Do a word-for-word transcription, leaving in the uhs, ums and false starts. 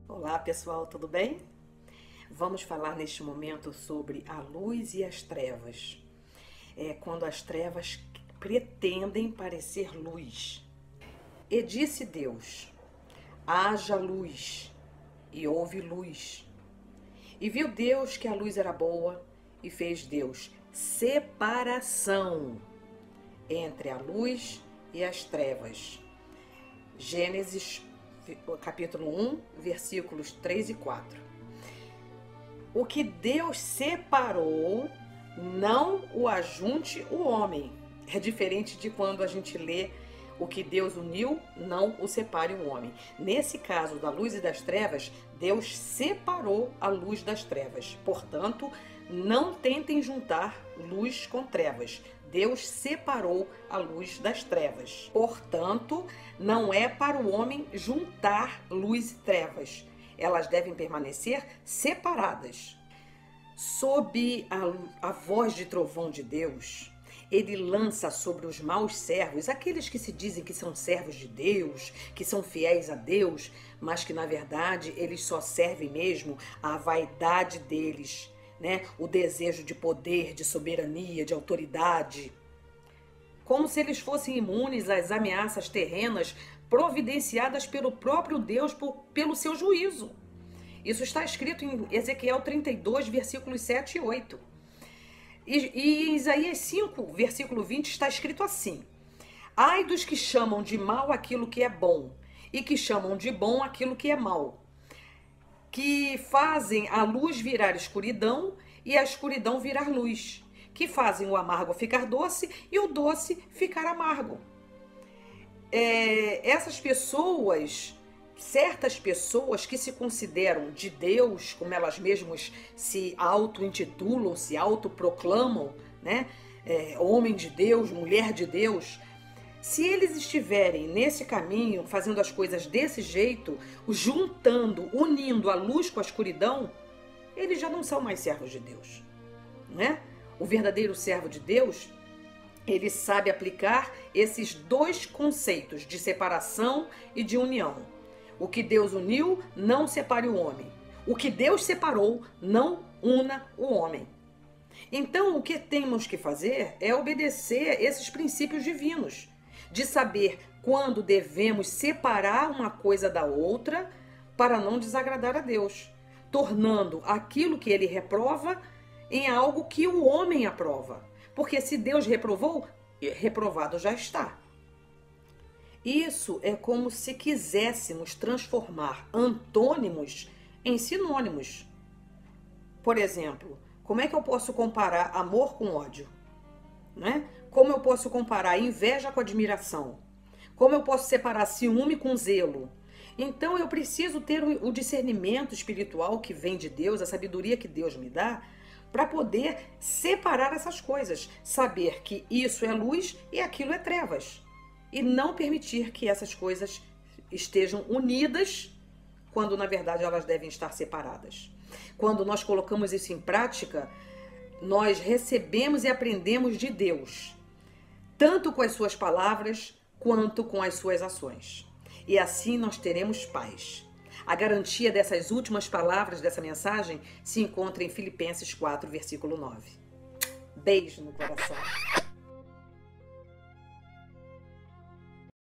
Olá pessoal, tudo bem? Vamos falar neste momento sobre a luz e as trevas. É quando as trevas pretendem parecer luz. E disse Deus: haja luz, e houve luz. E viu Deus que a luz era boa, e fez Deus separação entre a luz e as trevas. Gênesis capítulo um, versículos três e quatro. O que Deus separou, não o ajunte o homem. É diferente de quando a gente lê o que Deus uniu, não o separe o homem. Nesse caso da luz e das trevas, Deus separou a luz das trevas. Portanto, não tentem juntar luz com trevas. Deus separou a luz das trevas. Portanto, não é para o homem juntar luz e trevas. Elas devem permanecer separadas. Sob a, a voz de trovão de Deus, ele lança sobre os maus servos, aqueles que se dizem que são servos de Deus, que são fiéis a Deus, mas que na verdade eles só servem mesmo à vaidade deles, né? O desejo de poder, de soberania, de autoridade. Como se eles fossem imunes às ameaças terrenas providenciadas pelo próprio Deus por, pelo seu juízo. Isso está escrito em Ezequiel trinta e dois, versículos sete e oito. E, e em Isaías cinco, versículo vinte, está escrito assim: ai dos que chamam de mal aquilo que é bom, e que chamam de bom aquilo que é mal, que fazem a luz virar escuridão e a escuridão virar luz, que fazem o amargo ficar doce e o doce ficar amargo. É, essas pessoas, certas pessoas que se consideram de Deus, como elas mesmas se auto-intitulam, se autoproclamam, né? É, homem de Deus, mulher de Deus. Se eles estiverem nesse caminho, fazendo as coisas desse jeito, juntando, unindo a luz com a escuridão, eles já não são mais servos de Deus, né? O verdadeiro servo de Deus, ele sabe aplicar esses dois conceitos de separação e de união. O que Deus uniu, não separe o homem. O que Deus separou, não una o homem. Então, o que temos que fazer é obedecer esses princípios divinos, de saber quando devemos separar uma coisa da outra para não desagradar a Deus, tornando aquilo que ele reprova em algo que o homem aprova. Porque se Deus reprovou, reprovado já está. Isso é como se quiséssemos transformar antônimos em sinônimos. Por exemplo, como é que eu posso comparar amor com ódio? Né? Como eu posso comparar inveja com admiração? Como eu posso separar ciúme com zelo? Então eu preciso ter o discernimento espiritual que vem de Deus, a sabedoria que Deus me dá, para poder separar essas coisas. Saber que isso é luz e aquilo é trevas. E não permitir que essas coisas estejam unidas, quando na verdade elas devem estar separadas. Quando nós colocamos isso em prática, nós recebemos e aprendemos de Deus, tanto com as suas palavras, quanto com as suas ações. E assim nós teremos paz. A garantia dessas últimas palavras dessa mensagem se encontra em Filipenses quatro, versículo nove. Beijo no coração.